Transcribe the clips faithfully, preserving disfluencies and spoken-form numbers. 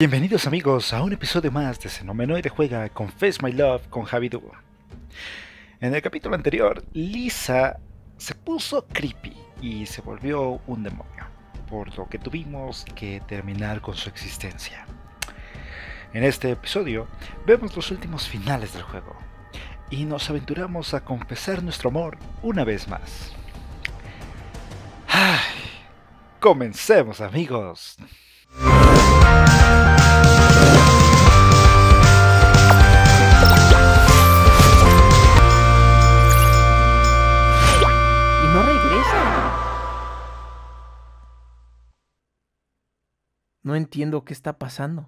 Bienvenidos amigos a un episodio más de Xenomenoide Juega Confess My Love con Javi Duo. En el capítulo anterior, Lisa se puso creepy y se volvió un demonio, por lo que tuvimos que terminar con su existencia. En este episodio, vemos los últimos finales del juego y nos aventuramos a confesar nuestro amor una vez más. ¡Ay! ¡Comencemos amigos! No entiendo qué está pasando.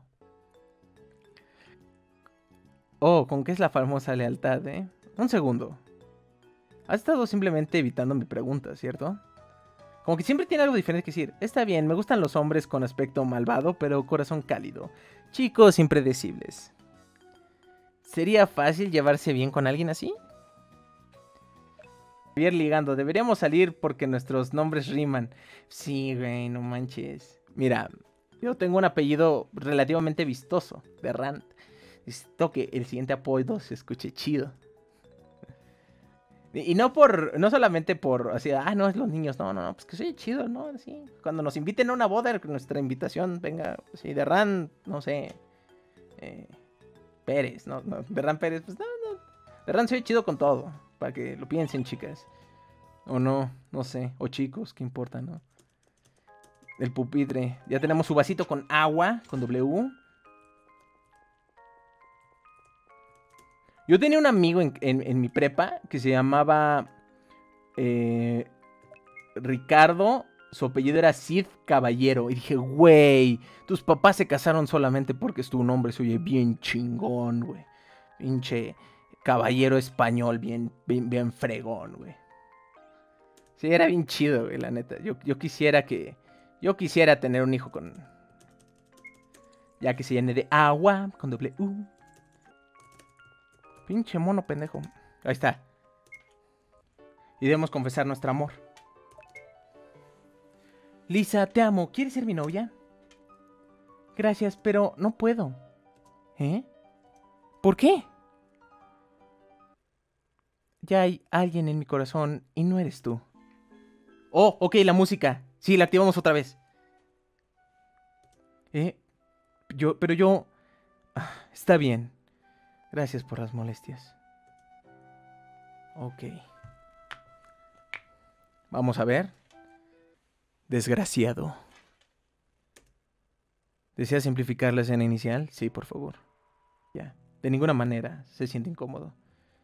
Oh, ¿con qué es la famosa lealtad, eh? Un segundo. Has estado simplemente evitando mi pregunta, ¿cierto? Como que siempre tiene algo diferente que decir. Está bien, me gustan los hombres con aspecto malvado, pero corazón cálido. Chicos impredecibles. ¿Sería fácil llevarse bien con alguien así? Ir ligando, deberíamos salir porque nuestros nombres riman. Sí, güey, no manches. Mira, yo tengo un apellido relativamente vistoso, de Rand. Necesito que el siguiente apodo se escuche chido. Y, y no por, no solamente por, así, ah, no, es los niños, no, no, no, pues que soy chido, ¿no? Así, cuando nos inviten a una boda, que nuestra invitación venga, así, de Rand, no sé, eh, Pérez, no, no, de Rand Pérez, pues no, no, de Rand soy chido con todo, para que lo piensen, chicas. O no, no sé, o chicos, qué importa, ¿no? El pupitre. Ya tenemos su vasito con agua, con W. Yo tenía un amigo en, en, en mi prepa que se llamaba eh, Ricardo. Su apellido era Cid Caballero. Y dije, güey, tus papás se casaron solamente porque es tu nombre. Se oye bien chingón, güey. Pinche caballero español, bien, bien, bien fregón, güey. Sí, era bien chido, güey, la neta. Yo, yo quisiera que... Yo quisiera tener un hijo con... Ya que se llene de agua, con doble U. Pinche mono pendejo. Ahí está. Y debemos confesar nuestro amor. Lisa, te amo. ¿Quieres ser mi novia? Gracias, pero no puedo. ¿Eh? ¿Por qué? Ya hay alguien en mi corazón y no eres tú. Oh, ok, la música. Sí, la activamos otra vez. Eh, yo, pero yo... Ah, está bien. Gracias por las molestias. Ok. Vamos a ver. Desgraciado. ¿Desea simplificar la escena inicial? Sí, por favor. Ya. De ninguna manera se siente incómodo.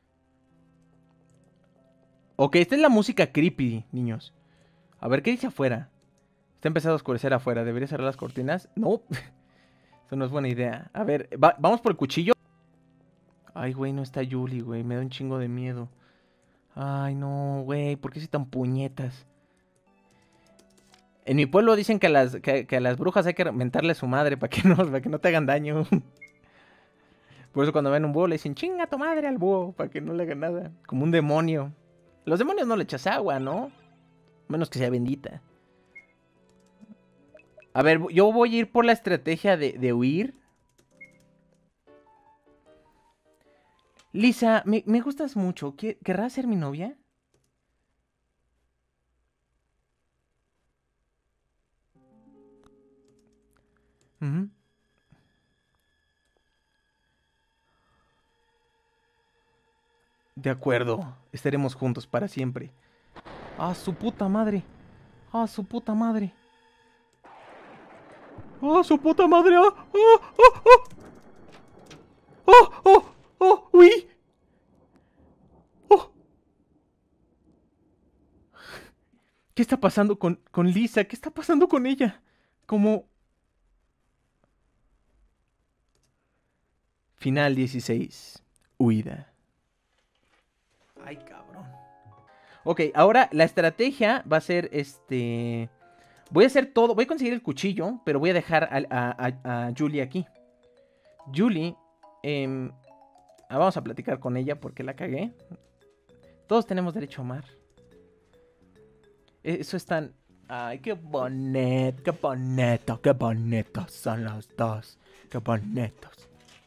Ok, esta es la música creepy, niños. A ver, ¿qué dice afuera? Está empezando a oscurecer afuera. ¿Debería cerrar las cortinas? No. Eso no es buena idea. A ver, va, vamos por el cuchillo. Ay, güey, no está Julie, güey. Me da un chingo de miedo. Ay, no, güey. ¿Por qué soy tan puñetas? En mi pueblo dicen que a las, que, que a las brujas hay que mentarle a su madre para que, no, para que no te hagan daño. Por eso cuando ven un búho le dicen, chinga tu madre al búho, para que no le hagan nada. Como un demonio. Los demonios no le echas agua, ¿no? Menos que sea bendita. A ver, yo voy a ir por la estrategia de, de huir. Lisa, me, me gustas mucho. ¿Querrás ser mi novia? Uh-huh. De acuerdo, estaremos juntos para siempre. ¡Ah, su puta madre! ¡Ah, su puta madre! ¡Ah, su puta madre! ¡Ah, ah, ah, ah! ¡Oh, oh, oh! ¡Uy! ¡Oh! ¿Qué está pasando con, con Lisa? ¿Qué está pasando con ella? Como... Final dieciséis. Huida. Ay, cabrón. Ok, ahora la estrategia va a ser este... Voy a hacer todo, voy a conseguir el cuchillo, pero voy a dejar a, a, a, a Julie aquí. Julie, eh, vamos a platicar con ella porque la cagué. Todos tenemos derecho a amar. Eso es tan, Ay, qué bonito, qué bonito, qué bonitos son los dos. Qué bonitos.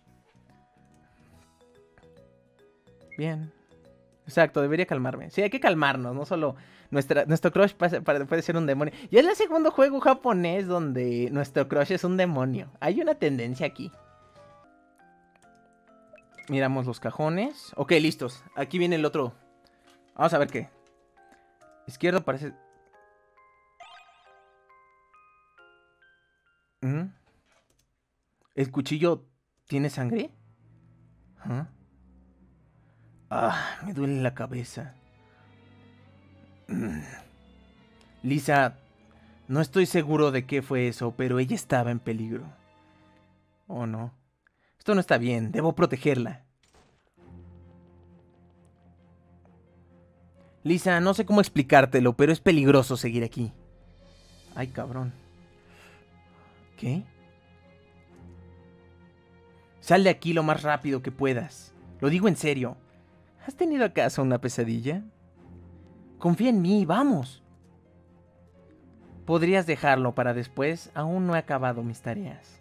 Bien. Exacto, debería calmarme. Sí, hay que calmarnos, no solo... Nuestra, nuestro crush pasa- para- puede ser un demonio. Ya es el segundo juego japonés donde nuestro crush es un demonio. Hay una tendencia aquí. Miramos los cajones. Ok, listos. Aquí viene el otro. Vamos a ver qué. Izquierdo parece... ¿Mm? ¿El cuchillo tiene sangre? ¿Ah? Ah, me duele la cabeza. Mm. Lisa, no estoy seguro de qué fue eso, pero ella estaba en peligro. Oh, no. Esto no está bien, debo protegerla. Lisa, no sé cómo explicártelo, pero es peligroso seguir aquí. Ay, cabrón. ¿Qué? Sal de aquí lo más rápido que puedas. Lo digo en serio. ¿Has tenido acaso una pesadilla? Confía en mí, vamos. Podrías dejarlo para después. Aún no he acabado mis tareas.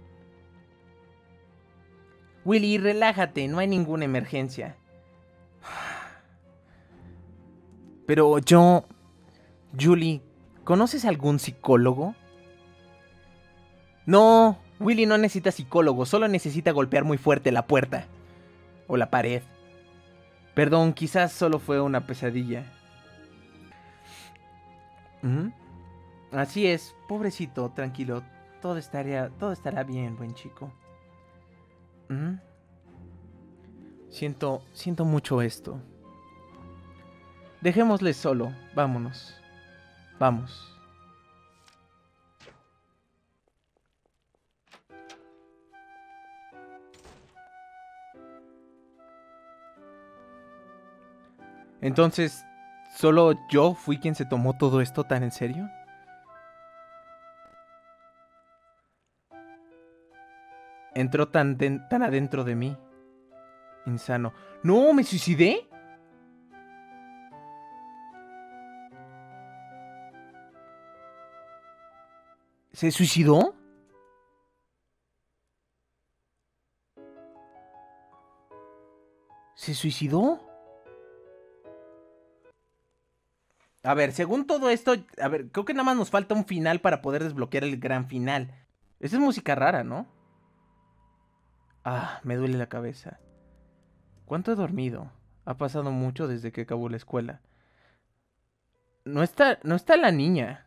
Willy, relájate, no hay ninguna emergencia. Pero yo... Julie, ¿conoces algún psicólogo? No, Willy no necesita psicólogo, solo necesita golpear muy fuerte la puerta. O la pared. Perdón, quizás solo fue una pesadilla. ¿Mm? Así es, pobrecito, tranquilo. Todo estaría, todo estará bien, buen chico. ¿Mm? Siento, siento mucho esto. Dejémosle solo, vámonos. Vamos. Entonces, ¿solo yo fui quien se tomó todo esto tan en serio? Entró tan, den- tan adentro de mí. Insano. ¡No! ¿Me suicidé? ¿Se suicidó? ¿Se suicidó? A ver, según todo esto, a ver, creo que nada más nos falta un final para poder desbloquear el gran final. Esa es música rara, ¿no? Ah, me duele la cabeza. ¿Cuánto he dormido? Ha pasado mucho desde que acabó la escuela. No está, no está la niña.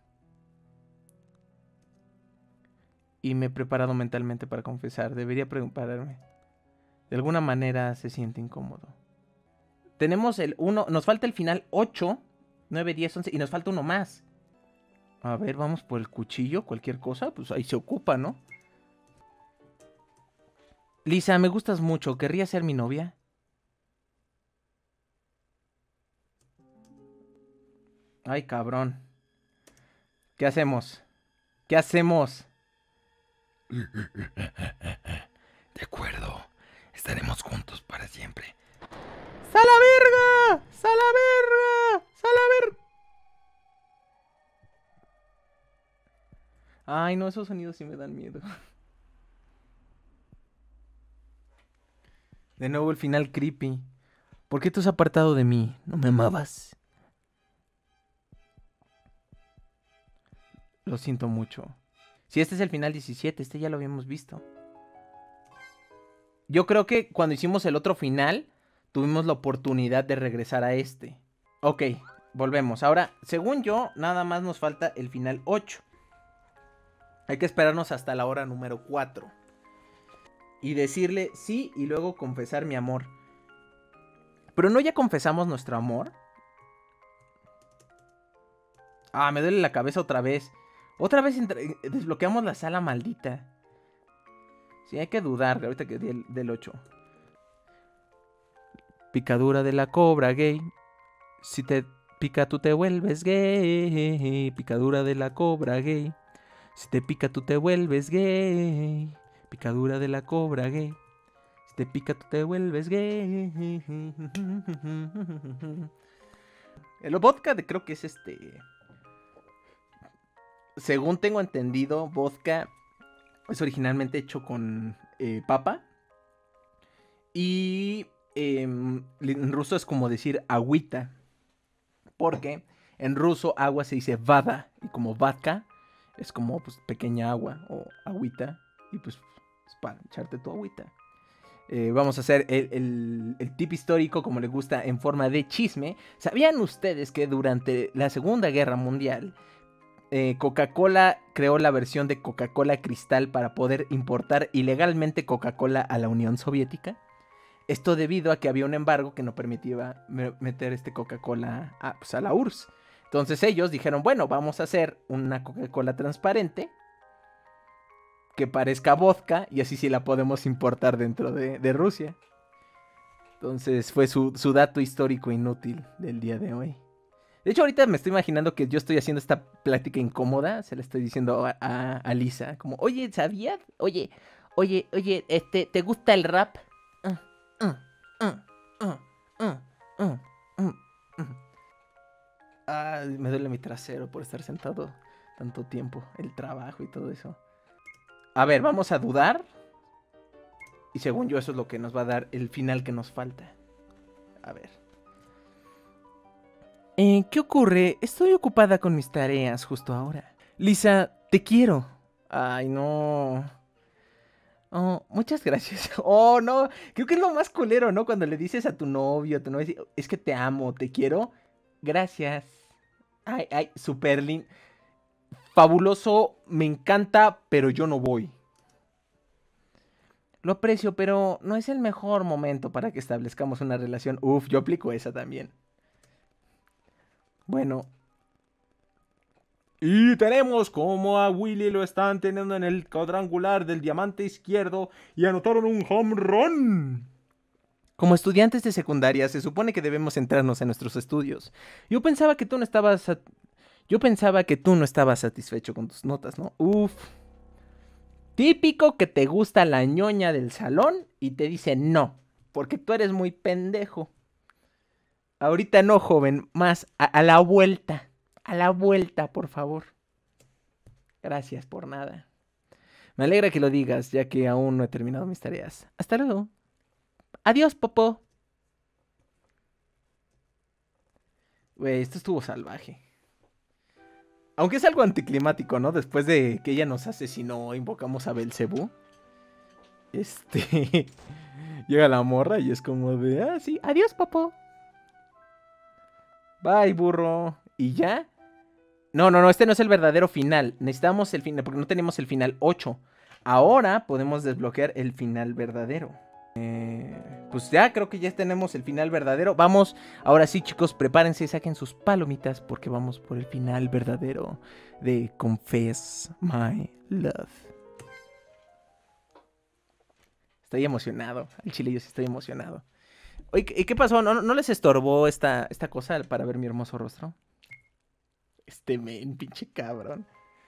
Y me he preparado mentalmente para confesar. Debería prepararme. De alguna manera se siente incómodo. Tenemos el uno, nos falta el final ocho, nueve, diez, once y nos falta uno más. A ver, vamos por el cuchillo, cualquier cosa, pues ahí se ocupa, ¿no? Lisa, me gustas mucho, ¿querrías ser mi novia? Ay, cabrón. ¿Qué hacemos? ¿Qué hacemos? De acuerdo, estaremos juntos para siempre. ¡Sal a verga! ¡Sal a verga! ¡Sal a verga! Ay, no, esos sonidos sí me dan miedo. De nuevo el final creepy. ¿Por qué te has apartado de mí? ¿No me amabas? Lo siento mucho. Si este es el final diecisiete, este ya lo habíamos visto. Yo creo que cuando hicimos el otro final, tuvimos la oportunidad de regresar a este. Ok, volvemos. Ahora, según yo, nada más nos falta el final ocho. Hay que esperarnos hasta la hora número cuatro. Y decirle sí y luego confesar mi amor. Pero no ya confesamos nuestro amor. Ah, me duele la cabeza otra vez. Otra vez entre- desbloqueamos la sala maldita. Sí, hay que dudar ahorita que di el, del ocho. Picadura de la cobra gay. Si te pica tú te vuelves gay. Picadura de la cobra gay. Si te pica tú te vuelves gay. Picadura de la cobra gay. Si te pica tú te vuelves gay. El vodka de, creo que es este... según tengo entendido, vodka es originalmente hecho con eh, papa. Y eh, en ruso es como decir agüita. Porque en ruso agua se dice vada. Y como vodka es como pues, pequeña agua o agüita. Y pues es para echarte tu agüita. Eh, vamos a hacer el, el, el tip histórico como le gusta en forma de chisme. ¿Sabían ustedes que durante la Segunda Guerra Mundial eh, Coca-Cola creó la versión de Coca-Cola Cristal para poder importar ilegalmente Coca-Cola a la Unión Soviética? Esto debido a que había un embargo que no permitía meter este Coca-Cola a, pues a la U R S S. Entonces ellos dijeron, bueno, vamos a hacer una Coca-Cola transparente que parezca vodka y así sí la podemos importar dentro de, de Rusia. Entonces fue su, su dato histórico inútil del día de hoy. De hecho, ahorita me estoy imaginando que yo estoy haciendo esta plática incómoda. Se la estoy diciendo a, a, a Lisa. Como, oye, ¿sabías? Oye, oye, oye, este, ¿te gusta el rap? Uh, uh, uh, uh, uh, uh, uh. Ah, me duele mi trasero por estar sentado tanto tiempo. El trabajo y todo eso. A ver, vamos a dudar. Y según yo eso es lo que nos va a dar el final que nos falta. A ver. Eh, ¿Qué ocurre? Estoy ocupada con mis tareas justo ahora. Lisa, te quiero. Ay, no. Oh, muchas gracias. Oh, no. Creo que es lo más culero, ¿no? Cuando le dices a tu novio, a tu novia, es que te amo, te quiero. Gracias. Ay, ay, súper lindo. Fabuloso, me encanta, pero yo no voy. Lo aprecio, pero no es el mejor momento para que establezcamos una relación. Uf, yo aplico esa también. Bueno. Y tenemos como a Willy lo están teniendo en el cuadrangular del diamante izquierdo y anotaron un home run. Como estudiantes de secundaria se supone que debemos centrarnos en nuestros estudios. Yo pensaba que tú no estabas... Yo pensaba que tú no estabas satisfecho con tus notas, ¿no? Uf. Típico que te gusta la ñoña del salón y te dice no, porque tú eres muy pendejo. Ahorita no, joven, más a, a la vuelta. A la vuelta, por favor. Gracias por nada. Me alegra que lo digas, ya que aún no he terminado mis tareas. Hasta luego. Adiós, Popó. Güey, esto estuvo salvaje. Aunque es algo anticlimático, ¿no? Después de que ella nos asesinó, invocamos a Belcebú. Este... Llega la morra y es como de... Ah, sí, adiós, Popó. Bye, burro. ¿Y ya? No, no, no, este no es el verdadero final. Necesitamos el final, porque no tenemos el final ocho. Ahora podemos desbloquear el final verdadero. Eh, pues ya, creo que ya tenemos el final verdadero. Vamos, ahora sí, chicos, prepárense y saquen sus palomitas porque vamos por el final verdadero de Confess My Love. Estoy emocionado. Al chile yo sí estoy emocionado. Oye, ¿y qué pasó? ¿No, no les estorbó esta, esta cosa para ver mi hermoso rostro? Este men, pinche cabrón.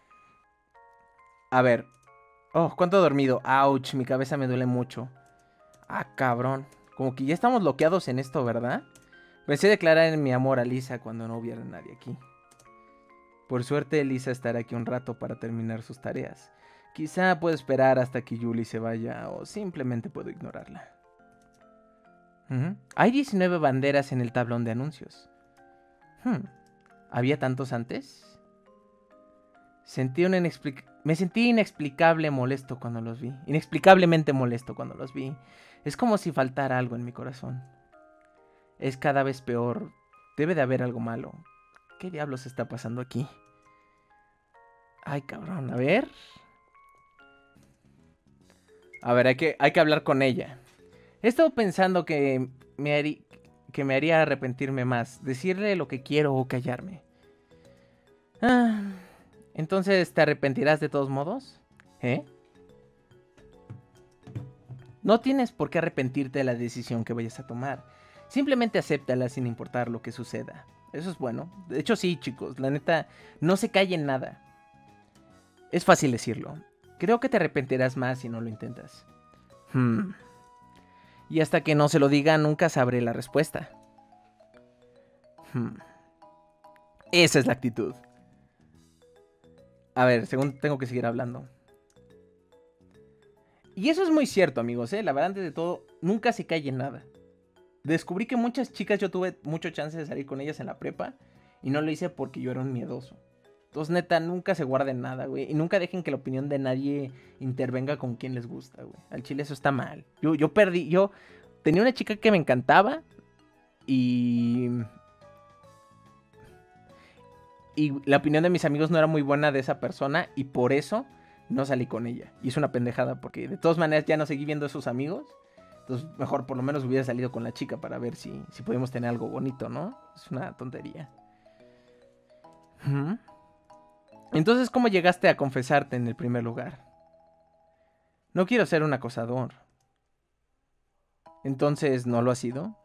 A ver. Oh, ¿cuánto he dormido? Ouch, mi cabeza me duele mucho. Ah, cabrón. Como que ya estamos bloqueados en esto, ¿verdad? Pensé declarar mi amor a Lisa cuando no hubiera nadie aquí. Por suerte, Lisa estará aquí un rato para terminar sus tareas. Quizá puedo esperar hasta que Julie se vaya o simplemente puedo ignorarla. Uh-huh. Hay diecinueve banderas en el tablón de anuncios. Hmm. ¿Había tantos antes? Sentí un inexplic... Me sentí inexplicable molesto cuando los vi. Inexplicablemente molesto cuando los vi. Es como si faltara algo en mi corazón. Es cada vez peor. Debe de haber algo malo. ¿Qué diablos está pasando aquí? Ay, cabrón, a ver. A ver, hay que, hay que hablar con ella. He estado pensando que me, harí, que me haría arrepentirme más. Decirle lo que quiero o callarme. Ah, entonces, ¿te arrepentirás de todos modos? ¿Eh? No tienes por qué arrepentirte de la decisión que vayas a tomar. Simplemente acéptala sin importar lo que suceda. Eso es bueno. De hecho, sí, chicos. La neta, no se callen nada. Es fácil decirlo. Creo que te arrepentirás más si no lo intentas. Hmm. Y hasta que no se lo diga, nunca sabré la respuesta. Hmm. Esa es la actitud. A ver, según tengo que seguir hablando. Y eso es muy cierto, amigos, ¿eh? La verdad, antes de todo, nunca se cae en nada. Descubrí que muchas chicas, yo tuve mucho chance de salir con ellas en la prepa. Y no lo hice porque yo era un miedoso. Entonces, neta, nunca se guarden nada, güey. Y nunca dejen que la opinión de nadie intervenga con quien les gusta, güey. Al chile eso está mal. Yo, yo perdí, yo tenía una chica que me encantaba. Y... Y la opinión de mis amigos no era muy buena de esa persona. Y por eso no salí con ella. Y es una pendejada porque de todas maneras ya no seguí viendo a sus amigos. Entonces mejor por lo menos hubiera salido con la chica para ver si, si podíamos tener algo bonito, ¿no? Es una tontería. ¿Mm? Entonces, ¿cómo llegaste a confesarte en el primer lugar? No quiero ser un acosador. Entonces, ¿no lo has sido?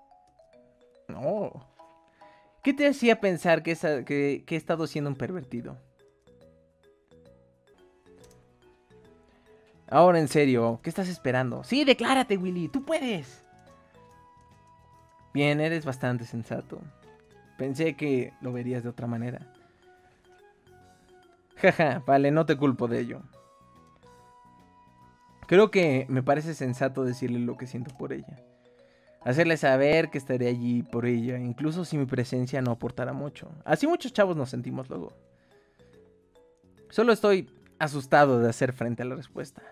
No. ¿Qué te hacía pensar que, esa, que, que he estado siendo un pervertido? Ahora, en serio, ¿qué estás esperando? Sí, declárate, Willy, tú puedes. Bien, eres bastante sensato. Pensé que lo verías de otra manera. Jaja, vale, no te culpo de ello. Creo que me parece sensato decirle lo que siento por ella. Hacerle saber que estaré allí por ella, incluso si mi presencia no aportara mucho. Así muchos chavos nos sentimos luego. Solo estoy asustado de hacer frente a la respuesta.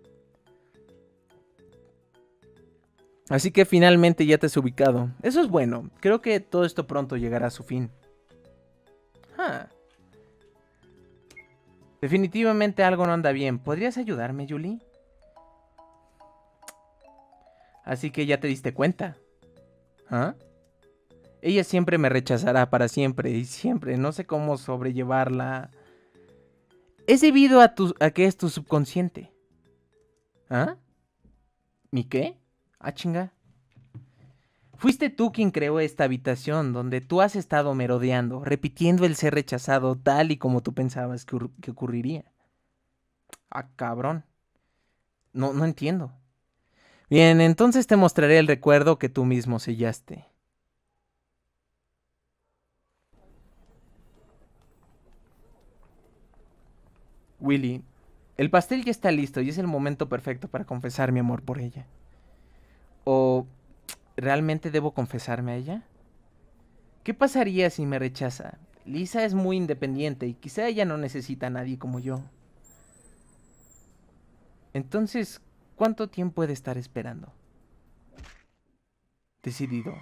Así que finalmente ya te has ubicado. Eso es bueno. Creo que todo esto pronto llegará a su fin. Ah. Definitivamente algo no anda bien. ¿Podrías ayudarme, Julie? Así que ya te diste cuenta. ¿Ah? Ella siempre me rechazará para siempre y siempre. No sé cómo sobrellevarla. Es debido a, tu, a que es tu subconsciente. ¿Ah? ¿Mi qué? Ah, chinga. Fuiste tú quien creó esta habitación donde tú has estado merodeando, repitiendo el ser rechazado tal y como tú pensabas que, que ocurriría. Ah, cabrón. No, no entiendo. Bien, entonces te mostraré el recuerdo que tú mismo sellaste. Willy, el pastel ya está listo y es el momento perfecto para confesar mi amor por ella. ¿O realmente debo confesarme a ella? ¿Qué pasaría si me rechaza? Lisa es muy independiente y quizá ella no necesita a nadie como yo. Entonces, ¿cuánto tiempo he de estar esperando? Decidido.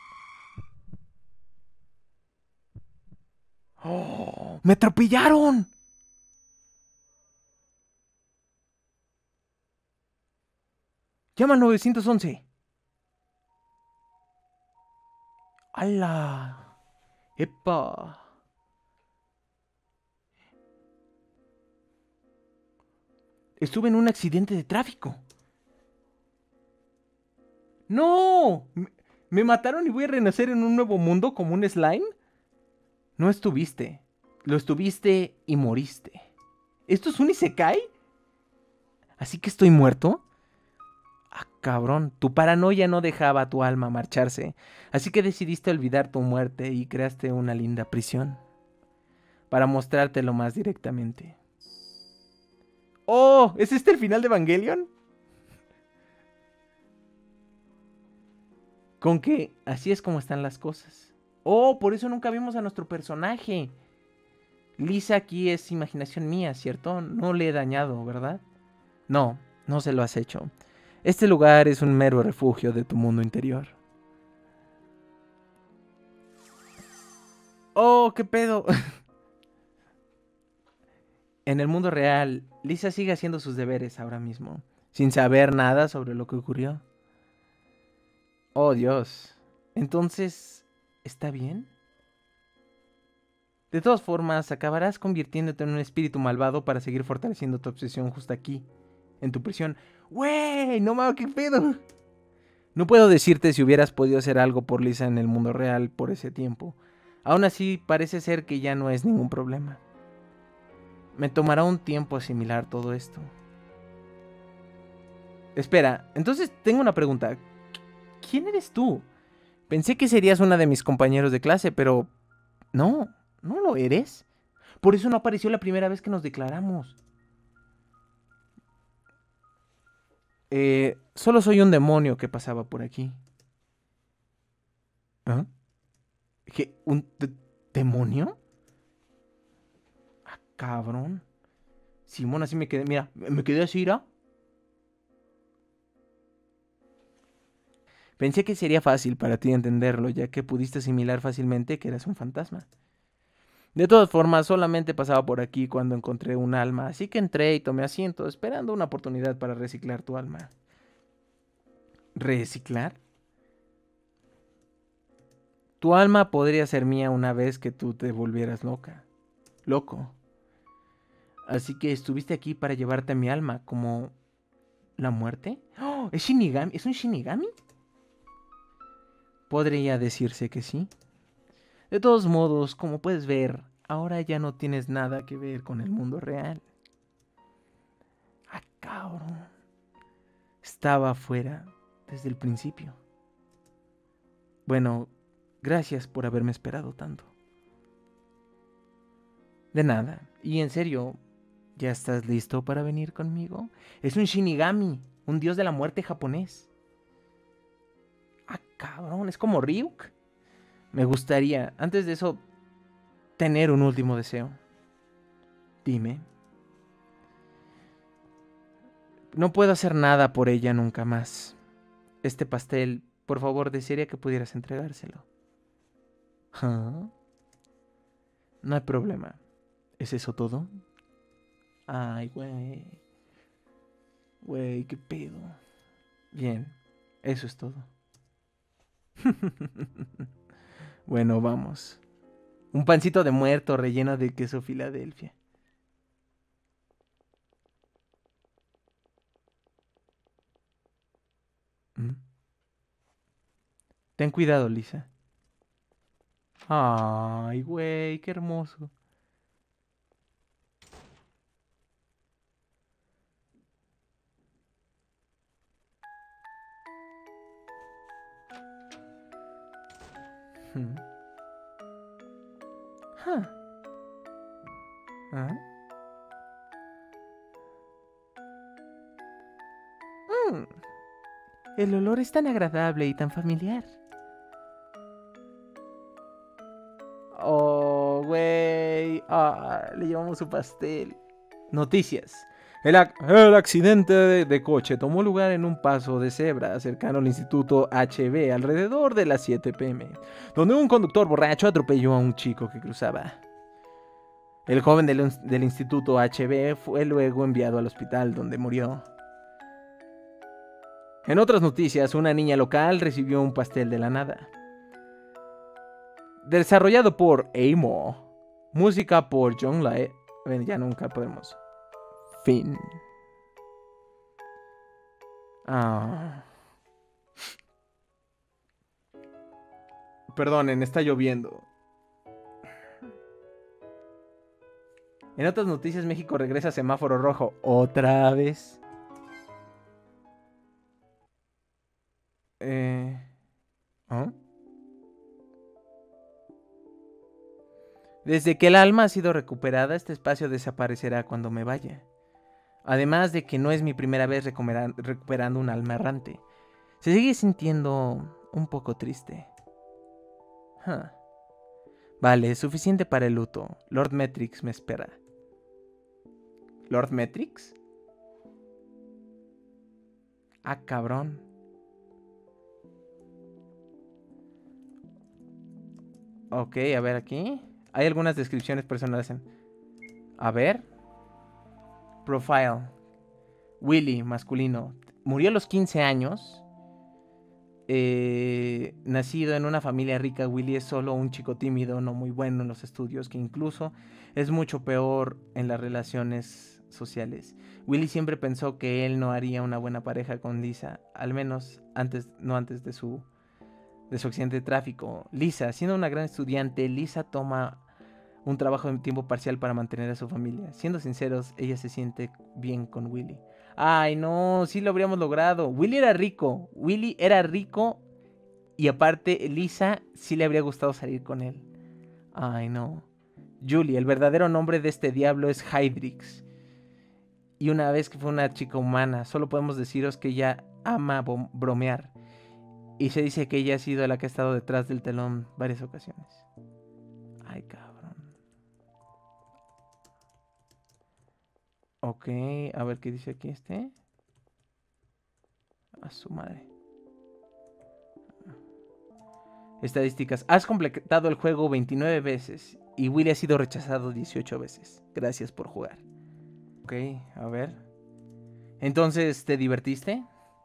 ¡Oh! ¡Me atropellaron! Llama al nueve once. ¡Hala! ¡Epa! Estuve en un accidente de tráfico. ¡No! ¿Me, me mataron y voy a renacer en un nuevo mundo como un slime? No estuviste. Lo estuviste y moriste. ¿Esto es un isekai? ¿Así que estoy muerto? Ah, cabrón, tu paranoia no dejaba a tu alma marcharse, así que decidiste olvidar tu muerte y creaste una linda prisión para mostrártelo más directamente. ¡Oh! ¿Es este el final de Evangelion? Con que así es como están las cosas. ¡Oh! Por eso nunca vimos a nuestro personaje. Lisa aquí es imaginación mía, ¿cierto? No le he dañado, ¿verdad? No, no se lo has hecho. Este lugar es un mero refugio de tu mundo interior. ¡Oh, qué pedo! En el mundo real, Lisa sigue haciendo sus deberes ahora mismo, sin saber nada sobre lo que ocurrió. Oh, Dios. Entonces, ¿está bien? De todas formas, acabarás convirtiéndote en un espíritu malvado para seguir fortaleciendo tu obsesión justo aquí, en tu prisión. ¡Wey! ¡No mames, qué pedo! No puedo decirte si hubieras podido hacer algo por Lisa en el mundo real por ese tiempo. Aún así, parece ser que ya no es ningún problema. Me tomará un tiempo asimilar todo esto. Espera, entonces tengo una pregunta. ¿Quién eres tú? Pensé que serías una de mis compañeros de clase, pero... No, no lo eres. Por eso no apareció la primera vez que nos declaramos. Eh, solo soy un demonio que pasaba por aquí. ¿Ah? ¿Qué? ¿Un de demonio? Ah, cabrón. Simón, así me quedé. Mira, me quedé así, ¿ira? Pensé que sería fácil para ti entenderlo, ya que pudiste asimilar fácilmente que eras un fantasma. De todas formas, solamente pasaba por aquí cuando encontré un alma, así que entré y tomé asiento, esperando una oportunidad para reciclar tu alma. ¿Reciclar? Tu alma podría ser mía una vez que tú te volvieras loca. Loco. Así que estuviste aquí para llevarte mi alma, como la muerte. ¡Oh! ¿Es Shinigami? ¿Es un Shinigami? Podría decirse que sí. De todos modos, como puedes ver, ahora ya no tienes nada que ver con el mundo real. Ah, cabrón. Estaba afuera desde el principio. Bueno, gracias por haberme esperado tanto. De nada. Y en serio, ¿ya estás listo para venir conmigo? Es un Shinigami, un dios de la muerte japonés. Ah, cabrón, es como Ryuk. Me gustaría, antes de eso, tener un último deseo. Dime. No puedo hacer nada por ella nunca más. Este pastel, por favor, desearía que pudieras entregárselo. ¿Ah? No hay problema. ¿Es eso todo? Ay, güey. Güey, qué pedo. Bien, eso es todo. Bueno, vamos. Un pancito de muerto relleno de queso Filadelfia. ¿Mm? Ten cuidado, Lisa. Ay, güey, qué hermoso. Hmm. Huh. ¿Ah? Mm. El olor es tan agradable y tan familiar. Oh, güey. Ah, le llevamos su pastel. Noticias. El, ac el accidente de, de coche tomó lugar en un paso de cebra cercano al Instituto H B alrededor de las siete pe eme, donde un conductor borracho atropelló a un chico que cruzaba. El joven del, del Instituto H B fue luego enviado al hospital, donde murió. En otras noticias, una niña local recibió un pastel de la nada. Desarrollado por Amo. Música por John Lae. Ven, ya nunca podemos. Fin. Ah. Perdonen, está lloviendo. En otras noticias, México regresa a semáforo rojo. ¿Otra vez? Eh... ¿Oh? Desde que el alma ha sido recuperada, este espacio desaparecerá cuando me vaya. Además de que no es mi primera vez recuperando un alma errante. Se sigue sintiendo un poco triste. Huh. Vale, suficiente para el luto. Lord Metrix me espera. ¿Lord Metrix? Ah, cabrón. Ok, a ver aquí. Hay algunas descripciones personales en... A ver. Profile. Willy, masculino. Murió a los quince años. Eh, nacido en una familia rica, Willy es solo un chico tímido, no muy bueno en los estudios, que incluso es mucho peor en las relaciones sociales. Willy siempre pensó que él no haría una buena pareja con Lisa, al menos antes, no antes de su, de su accidente de tráfico. Lisa, siendo una gran estudiante, Lisa toma un trabajo de tiempo parcial para mantener a su familia. Siendo sinceros, ella se siente bien con Willy. Ay, no, sí lo habríamos logrado. Willy era rico. Willy era rico. Y aparte, Lisa sí le habría gustado salir con él. Ay, no. Julie, el verdadero nombre de este diablo es Hydrix. Y una vez que fue una chica humana, solo podemos deciros que ella ama bromear. Y se dice que ella ha sido la que ha estado detrás del telón varias ocasiones. Ay, cabrón. Ok, a ver qué dice aquí este. A su madre. Estadísticas. Has completado el juego veintinueve veces y Willy ha sido rechazado dieciocho veces. Gracias por jugar. Ok, a ver. Entonces, ¿te divertiste?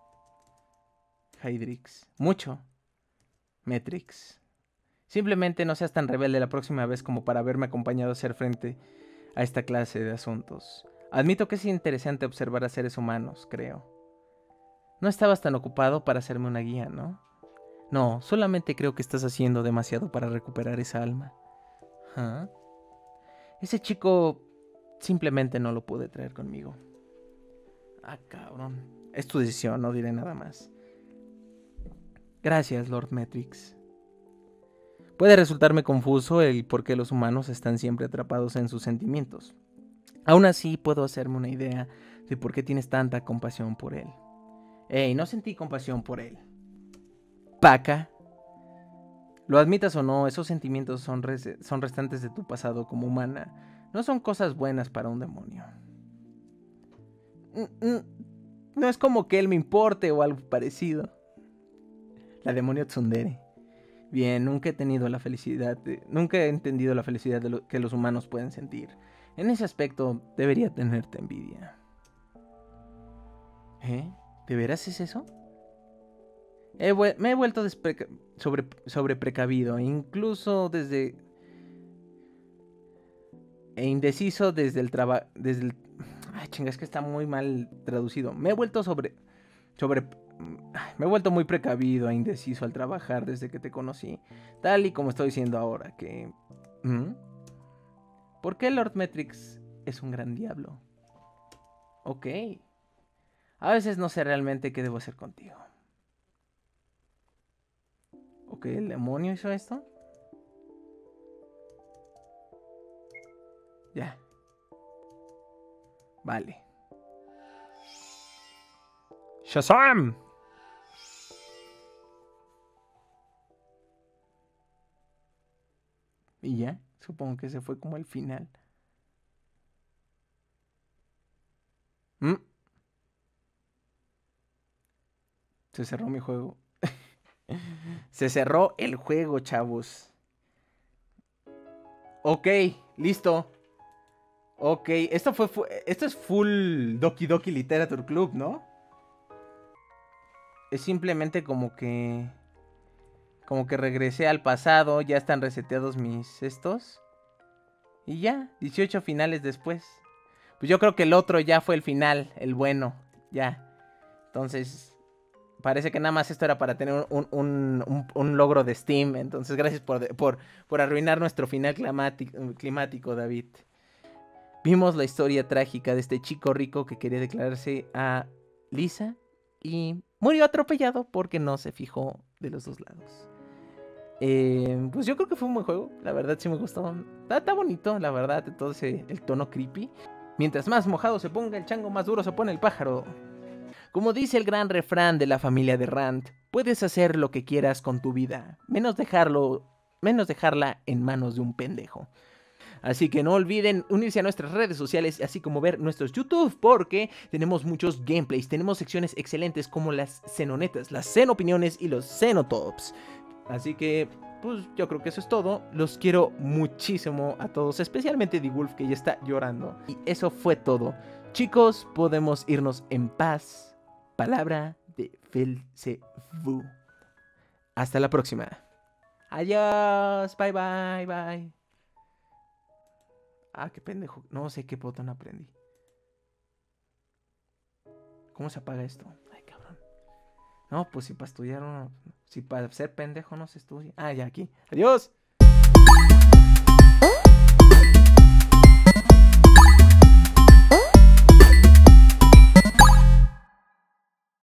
Hydrix. Mucho. Metrix. Simplemente no seas tan rebelde la próxima vez como para haberme acompañado a hacer frente a esta clase de asuntos. Admito que es interesante observar a seres humanos, creo. No estabas tan ocupado para hacerme una guía, ¿no? No, solamente creo que estás haciendo demasiado para recuperar esa alma. ¿Ah? Ese chico simplemente no lo pude traer conmigo. Ah, cabrón. Es tu decisión, no diré nada más. Gracias, Lord Metrix. Puede resultarme confuso el por qué los humanos están siempre atrapados en sus sentimientos. Aún así, puedo hacerme una idea de por qué tienes tanta compasión por él. Ey, no sentí compasión por él. Paca. Lo admitas o no, esos sentimientos son, res son restantes de tu pasado como humana. No son cosas buenas para un demonio. No es como que él me importe o algo parecido. La demonio tsundere. Bien, nunca he tenido la felicidad de, nunca he entendido la felicidad de lo que los humanos pueden sentir. En ese aspecto debería tenerte envidia. ¿Eh? ¿De veras es eso? He me he vuelto sobre, sobre precavido, incluso desde... E indeciso desde el trabajo... Desde el... Ay, chinga, es que está muy mal traducido. Me he vuelto sobre... Sobre... Me he vuelto muy precavido e indeciso al trabajar desde que te conocí. Tal y como estoy diciendo ahora, que... ¿Mm? ¿Por qué Lord Metrix es un gran diablo? Ok. A veces no sé realmente qué debo hacer contigo. Ok, ¿el demonio hizo esto? Ya. Vale. ¡Shazam! Y ya, supongo que ese fue como el final. ¿Mm? Se cerró mi juego. Se cerró el juego, chavos. Ok, listo. Ok, esto fue, esto es full Doki Doki Literature Club, ¿no? Es simplemente como que... Como que regresé al pasado, ya están reseteados mis estos. Y ya, dieciocho finales después. Pues yo creo que el otro ya fue el final, el bueno, ya. Entonces, parece que nada más esto era para tener un, un, un, un logro de Steam. Entonces, gracias por, por, por arruinar nuestro final climático, climático, David. Vimos la historia trágica de este chico rico que quería declararse a Lisa y murió atropellado porque no se fijó de los dos lados. Eh, pues yo creo que fue un buen juego, la verdad sí me gustó. Está, está bonito, la verdad, todo ese, el tono creepy. Mientras más mojado se ponga el chango, más duro se pone el pájaro. Como dice el gran refrán de la familia de Rand, puedes hacer lo que quieras con tu vida, menos dejarlo, menos dejarla en manos de un pendejo. Así que no olviden unirse a nuestras redes sociales, así como ver nuestros YouTube, porque tenemos muchos gameplays, tenemos secciones excelentes como las Xenonetas, las Xenopiniones y los Xenotops. Así que, pues yo creo que eso es todo. Los quiero muchísimo a todos, especialmente D-Wolf, que ya está llorando. Y eso fue todo. Chicos, podemos irnos en paz. Palabra de Belzebú. Hasta la próxima. Adiós. Bye, bye, bye. Ah, qué pendejo. No sé qué botón aprendí. ¿Cómo se apaga esto? Ay, cabrón. No, pues si para estudiar uno... Si para ser pendejo no se estudia. Ah, ya, aquí. Adiós.